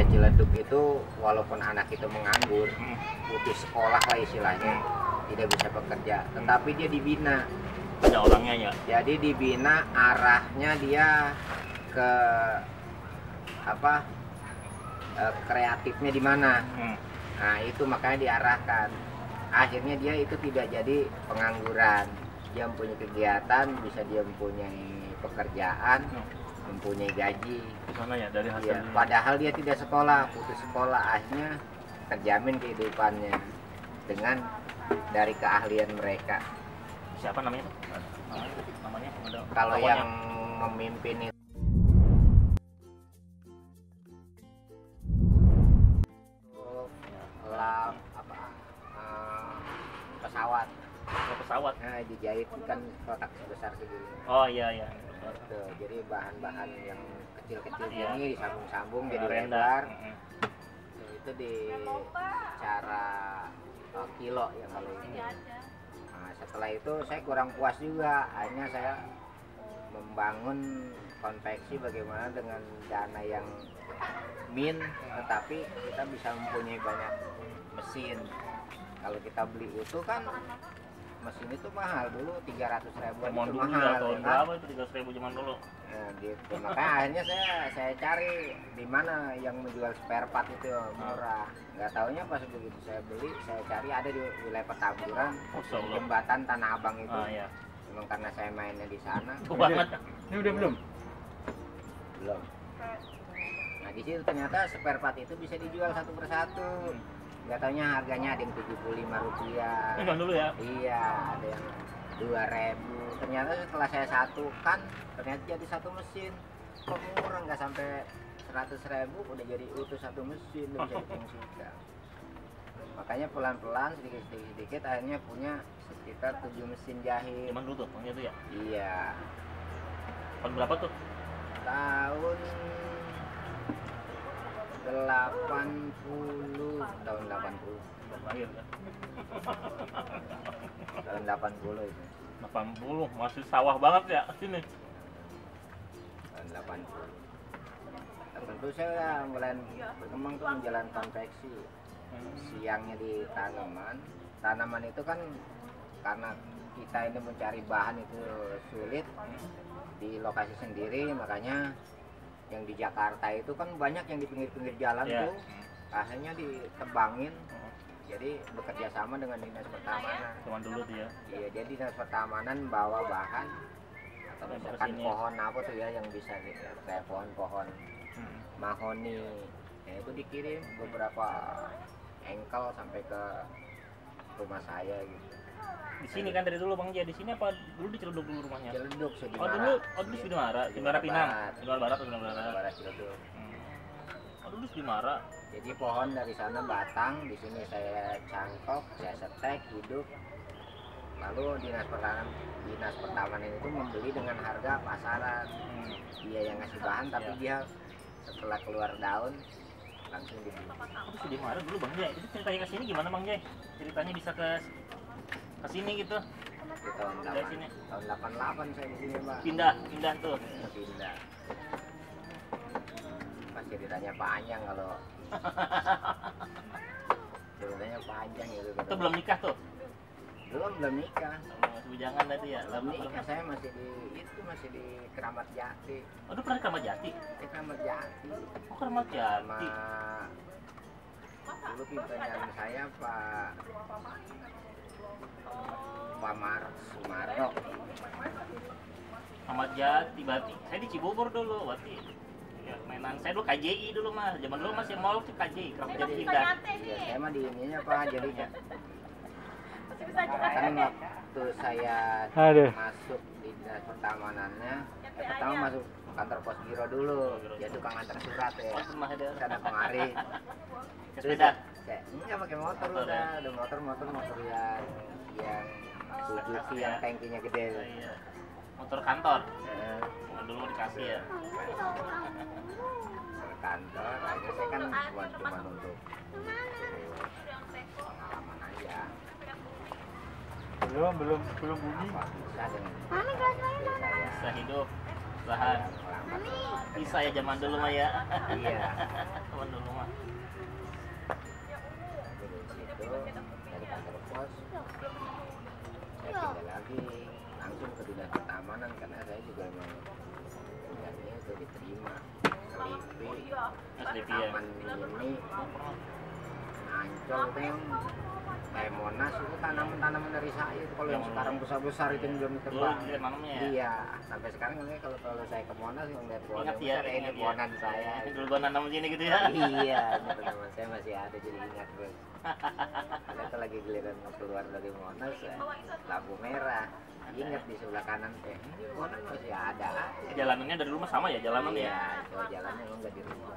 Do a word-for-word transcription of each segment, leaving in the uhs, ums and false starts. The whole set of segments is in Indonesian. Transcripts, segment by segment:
Ciledug itu walaupun anak itu menganggur, hmm. putus sekolah lah istilahnya, tidak bisa bekerja, tetapi dia dibina. Ada orangnya ya. Jadi dibina arahnya dia ke apa? E, kreatifnya di mana? Hmm. Nah itu makanya diarahkan. Akhirnya dia itu tidak jadi pengangguran. Dia mempunyai kegiatan, bisa dia mempunyai pekerjaan, hmm. mempunyai gaji. Gimana ya dari hasil? Ya, padahal dia tidak sekolah, putus sekolah, akhirnya terjamin kehidupannya dengan dari keahlian mereka. Siapa namanya? Namanya? Kalau yang memimpin itu lap apa uh, pesawat. Oh, pesawat. Nah, dijahit kan kotak sebesar segini. Oh iya iya. Tuh, jadi bahan-bahan yang kecil-kecil iya. ini disambung-sambung jadi Renda. lebar. Mm-hmm. Tuh, itu di cara uh, kilo ya kalau ini. Nah, setelah itu saya kurang puas juga, akhirnya saya membangun konveksi bagaimana dengan dana yang min, tetapi kita bisa mempunyai banyak mesin. Kalau kita beli utuh kan mesin itu mahal dulu, tiga ratus ribu zaman itu dulu mahal ya, tahun kan? berapa itu tiga ratus ribu zaman dulu. Nah, gitu. Makanya akhirnya saya saya cari di mana yang menjual spare part itu murah. Nggak taunya pas begitu saya beli, saya cari ada di wilayah Petamburan, Oh, jembatan Tanah Abang itu. Ah, iya. Memang karena saya mainnya di sana. Ini udah belum? Belum. Nah di situ ternyata spare part itu bisa dijual satu persatu. Nggak taunya harganya ada yang tujuh puluh lima rupiah. Ini dulu ya? Iya, ada yang dua ribu. Ternyata setelah saya satukan, ternyata jadi satu mesin. Kok murah, nggak sampai seratus ribu udah jadi utuh satu mesin, udah bisa difungsikan. Makanya pelan-pelan sedikit-sedikit akhirnya punya sekitar tujuh mesin jahit. Zaman dulu tuh, punya tuh ya? Iya. Tahun berapa tuh? Tahun delapan puluh, tahun delapan puluh. Lahir kan? Tahun delapan puluh itu. delapan puluh, masih sawah banget ya sini. Tahun delapan puluh. delapan puluh saya mulai berkembang tuh menjalankan konveksi. Siangnya di tanaman. Tanaman itu kan karena kita ini mencari bahan itu sulit di lokasi sendiri, makanya yang di Jakarta itu kan banyak yang di pinggir-pinggir jalan yeah. tuh akhirnya ditebangin. Jadi bekerja sama dengan dinas pertamanan. Cuman dulu tuh ya. Iya, jadi dinas pertamanan bawa bahan atau misalkan pohon apa tuh ya yang bisa kayak pohon-pohon hmm. mahoni. Ya, itu dikirim beberapa engkel sampai ke rumah saya gitu. Di sini kan dari dulu Bang Jaya, di sini apa dulu di Ciledug dulu rumahnya? Ciledug, Oh dulu, oh dulu Sudimara, Sudimara Pinang, Sudimara Barat atau Sudimara Barat? Barat Ciledug. Hmm. Oh dulu Sudimara. Jadi pohon dari sana batang, di sini saya cangkok, saya setek, hidup. Lalu dinas pertamanan, dinas pertamanan itu membeli dengan harga pasaran. Hmm. Dia yang ngasih bahan, tapi ya. Dia setelah keluar daun langsung dibeli. Oh Sudimara dulu Bang Jaya, itu ceritanya ke sini gimana Bang Jaya? Ceritanya bisa ke ke sini gitu. Di tahun delapan, tahun delapan puluh delapan saya di sini, Pak. Pindah, pindah tuh. Pindah. Pas ceritanya panjang kalau ceritanya panjang gitu. Itu belum nikah tuh? Belum, belum nikah. Masih bujangan tadi ya? Belum nikah, saya masih di itu masih di Keramat Jati. Oh, itu pernah di Keramat Jati? Di Keramat Jati. Oh, Keramat Jati. Sama dulu pimpinan saya Pak Pak Mar Sumarno. Keramat Jati berarti. Saya di Cibubur dulu, berarti. Ya, mainan saya dulu K J I dulu mah. Zaman dulu masih mall tuh K J I, Keramat Jati pindah. Ya, saya mah di ininya Pak, jadi kan kan waktu saya Aduh. masuk di dinas pertamanannya, ya, pertama masuk kantor pos biro dulu, dia tukang antar surat ya, sana kemari. Sepeda? Saya enggak pakai motor, motor udah, ya? Udah motor motor motor yang yang Suzuki yang tankinya gede. Iya. Motor kantor. Eh. Dulu dikasih ya. Kantor, akhirnya saya kan cuma cuma untuk pengalaman aja. Belum, belum, belum bunyi. Bisa dengan bisa hidup usaha. Ngelamar. Bisa ya zaman dulu mah ya. Iya. Zaman dulu mah. Dari situ dari kantor pos saya pindah lagi langsung ke dinas pertamanan karena saya juga memang kuliahnya itu diterima Selipi S D P ya. taman ini Ancol itu yang kayak Monas itu tanaman-tanaman dari saya itu kalau yang Yang- sekarang besar-besar itu yang belum Dulu ditebang. di nanamnya ya. Iya, sampai sekarang ini kalau kalau saya ke Monas ngeliat pohon Ingat yang ya, besar ya ini ingat ya. pohonan saya. Dulu gua nanam sini gitu ya. Iya, teman-teman saya masih ada jadi ingat terus. Kita lagi giliran keluar dari Monas, ya, lampu merah. Ingat di sebelah kanan teh, ini Monas masih ada. Jalanannya dari rumah sama ya, jalanan ya. Iya, kalau jalannya emang nggak dirubah.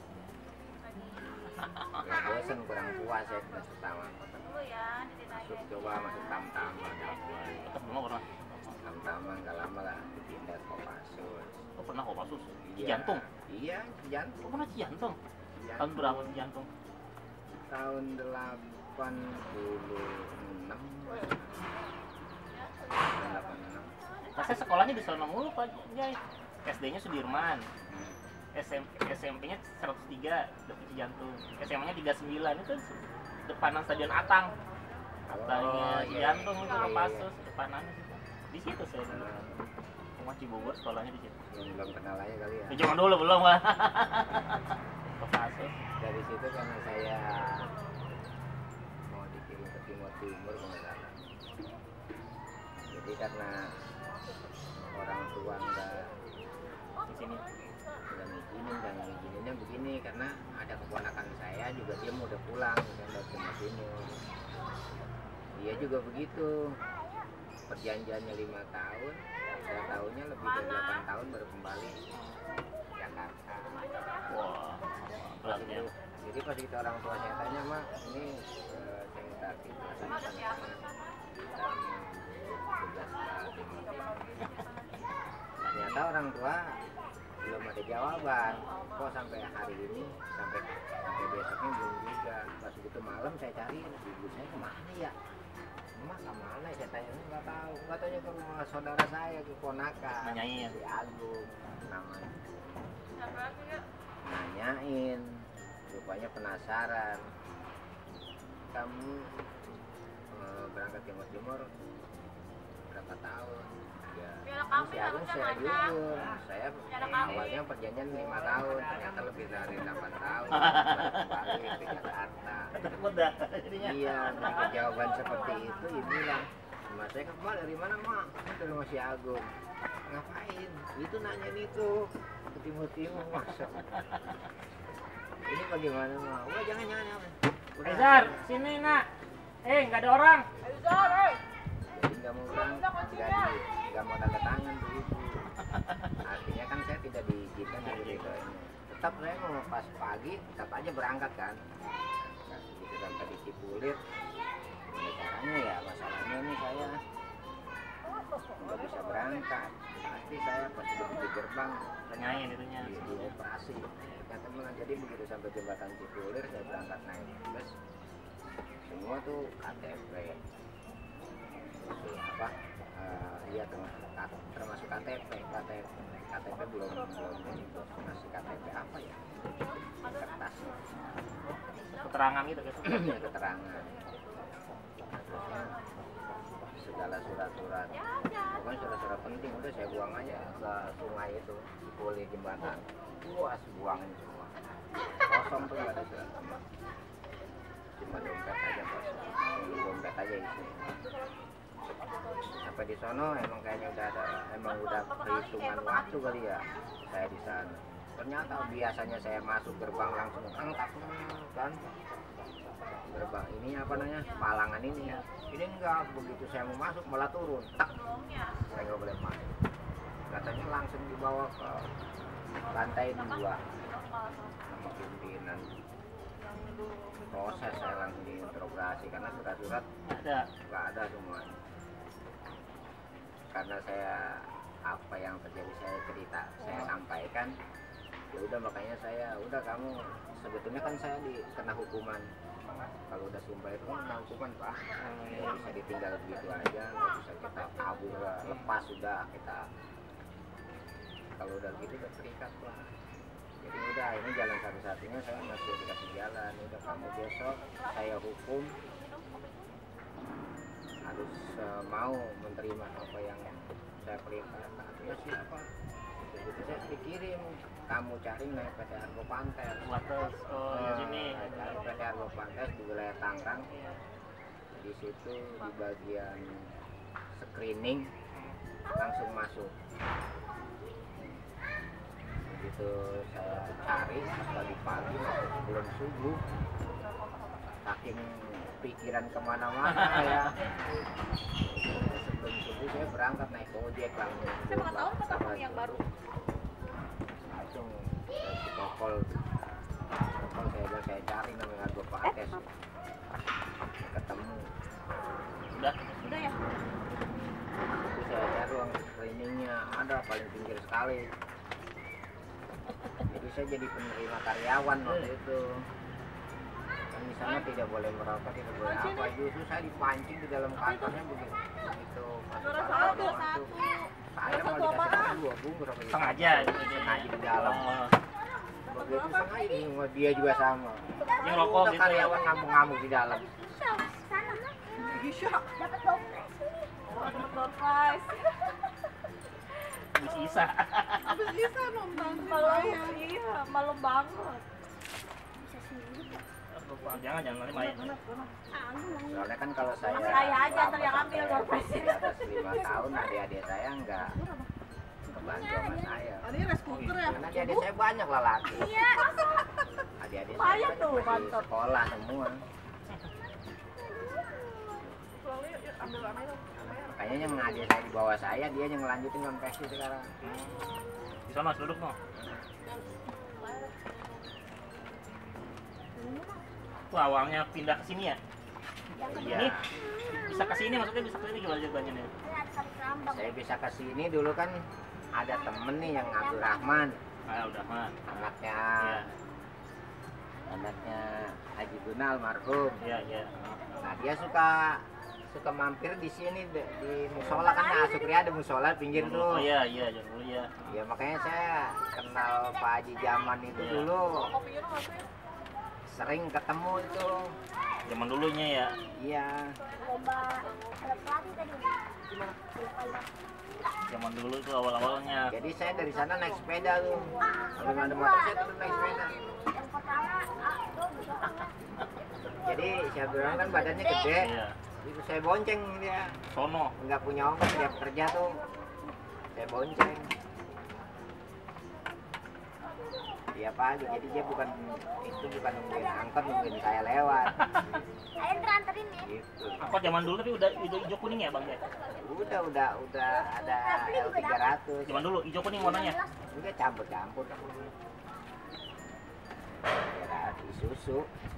Ya, bosan kurang puas ya kelas pertama. Masuk coba masuk tam-tama, Ketemu pernah. tam-tama nggak lama lah pindah ke Kopassus. Oh, pernah kok kasus. Iya. Jantung. Iya, jantung. Oh, pernah jantung. Jantung. Tahun berapa jantung? Tahun delapan puluh enam. delapan puluh enam. Nah, saya sekolahnya di sana mulu Pak Jai. S D-nya Sudirman. S M S M P-nya seratus tiga Depok Cijantung. S M A-nya tiga puluh sembilan itu depanan Stadion Atang. Katanya iya, Cijantung itu iya, Kopassus depanannya situ. Di situ saya dulu. iya. Rumah Cibubur sekolahnya di situ. Belum belum kenal aja kali ya. Ya, cuma dulu belum lah. Kopassus. Dari situ karena saya mau dikirim ke Timur Timur kalau nggak salah. Jadi karena orang tua nggak Di sini. nggak ngizinin dan ngizininnya begini karena ada keponakan saya juga dia mau udah pulang dan udah Timur Timur. Dia juga begitu. Perjanjiannya lima tahun, saya tahunya lebih dari delapan tahun baru kembali ke Jakarta. Wah, Pas berat ya. itu, jadi pas kita orang tua saya tanya, mak ini eh, saya minta kejelasan sama kita tugas ke Timur Timur. Ternyata orang tua belum ada jawaban. Kok sampai hari ini, sampai sampai besoknya belum juga. Pas begitu malam saya cari ibu saya kemana ya? Emak kemana? Saya tanya nggak tahu. Nggak tanya ke rumah saudara saya, ke ponakan. Nanyain. Si Agung namanya. Nanyain, rupanya penasaran. Kamu eh, berangkat Timur Timur berapa tahun? Ya, ini si Agung saya jujur. Saya awalnya perjanjian lima tahun, ternyata lebih dari delapan tahun. Baru kembali ke Jakarta. Takut dah jadinya. Iya, dengan jawaban seperti itu ibu bilang, mas saya ke Mak, dari mana mak? "Ini dari Mas Agung." Ngapain? Itu nanyain itu ke Timur Timur masuk. Ini bagaimana mak? Udah jangan jangan jangan. Udah. Ezar, sini nak. Eh, nggak ada orang. Jadi nggak mau berangkat, nggak di, nggak mau tanda tangan tuh ibu. Artinya kan saya tidak diizinkan dari itu. Tetap saya mau pas pagi, tetap aja berangkat kan. Nah, begitu sampai di Cipulir, gimana caranya ya? Masalahnya ini saya nggak bisa berangkat. Pasti saya pas udah di gerbang Tanyain itunya. di, di operasi. Kan teman, jadi begitu sampai jembatan Cipulir saya berangkat naik bus. Semua tuh K T P. Terus apa? Uh, iya termasuk K T P, K T P, K T P belum belum masih K T P apa ya? Kertas. Keterangan gitu guys. Ya, keterangan. Terusnya segala surat-surat, pokoknya surat-surat penting udah saya buang aja ke sungai itu, Cipuli jembatan. Puas buangin semua. Kosong tuh nggak ada surat sama. Cuma dompet aja kosong. Dompet aja isi. Sampai di sono emang kayaknya udah ada, emang udah perhitungan waktu kali ya saya di sana. Ternyata biasanya saya masuk gerbang langsung angkat kan gerbang ini apa namanya palangan ini ya. Ini enggak, begitu saya mau masuk malah turun tak, saya nggak boleh masuk. Katanya langsung dibawa ke lantai dua sama pimpinan. Proses saya langsung diinterogasi karena surat-surat Ada. nggak ada semuanya. Karena saya apa yang terjadi saya cerita saya sampaikan, ya udah makanya saya udah kamu sebetulnya kan saya dikena hukuman. Kalau udah sumpah itu kan kena hukuman pak, nggak bisa ditinggal begitu aja, nggak bisa kita kabur lepas sudah kita kalau udah gitu udah terikat lah. Jadi udah ini jalan satu-satunya, saya masih dikasih jalan. Udah kamu besok saya hukum harus uh, mau menerima apa yang saya perintahkan. Ya siapa? Begitu saya dikirim, kamu cari naik P T Argo Pantes. Wates oh di sini. Cari P T Argo Pantes di wilayah Tangerang. Di situ di bagian screening langsung masuk. Begitu saya cari pagi-pagi masuk sebelum subuh, saking pikiran kemana-mana ya. Sebelum subuh saya berangkat naik ojek langsung. Saya mau tahu kok tahu yang baru. Langsung ke Tokol. Tokol saya bilang saya cari namanya Argo Pantes. Ketemu. Udah. Udah ya? Itu saya cari ruang screeningnya ada paling pinggir sekali. Jadi saya jadi penerima karyawan waktu itu. Kan di sana tidak boleh merokok, tidak boleh apa. Justru saya dipancing di dalam kantornya begitu. Begitu masuk kantor masuk. Saya mau dikasih makan dua bungkus apa gitu. Sengaja gitu. Sengaja di dalam. Oh. Begitu sengaja sama dia juga sama. Yang rokok Udah gitu ya. karyawan ngamuk-ngamuk di dalam. Bisa. Dapat dong. Oh, dapat door prize. Habis Isa. Habis bisa nonton malam. Iya, malam banget. Jangan jangan nanti main. Soalnya kan kalau saya Masih ayah aja ntar yang ambil door prize. di atas lima tahun adik-adik saya enggak kebantu sama saya. Ini rice cooker ya? Karena adik-adik saya banyak lelaki. Iya. Adik-adik saya Lumayan banyak tuh, masih mantap. sekolah semua. Makanya yang adik saya di bawah saya, dia yang ngelanjutin sampai sih sekarang. Di sana duduk no. Tuh awalnya pindah ke sini ya. Iya. Ini bisa ke sini maksudnya bisa ke sini gimana jawabannya nih? Saya bisa ke sini dulu kan ada temen nih yang Abdul Rahman, Ah udah mah. anaknya Iya. anaknya Haji Guna almarhum. Iya iya. Nah dia suka suka mampir di sini di, di musola kan, nah Sukri ada musola pinggir Oh tuh. iya iya jangan dulu ya. Ya makanya saya kenal Pak Haji zaman itu Iya. dulu. Sering ketemu itu. Zaman dulunya ya. Iya. Zaman dulu itu awal-awalnya. Jadi saya dari sana naik sepeda tuh. Kalau nggak ada motor saya turun naik sepeda. Jadi si Abdul Rahman kan badannya gede. Iya. Itu saya bonceng dia. Sono. Nggak punya ongkos dia kerja tuh. Saya bonceng. Dia pagi, jadi dia bukan itu bukan nungguin angkot, nungguin saya lewat. Saya anterin ya. Gitu. Angkot zaman dulu tapi udah udah hijau kuning ya bang ya? Udah udah udah ada L tiga ratus. Zaman dulu hijau kuning warnanya. Udah campur-campur. Ya, Isuzu.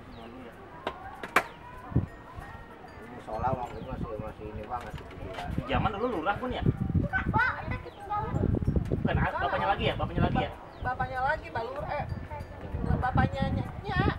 Musola waktu itu masih masih ini banget itu dia. Zaman dulu lurah pun ya? Pak, ada ketinggalan. Bukan bapaknya lagi ya? Bapaknya lagi ya? Bapaknya lagi balur eh bapaknya nya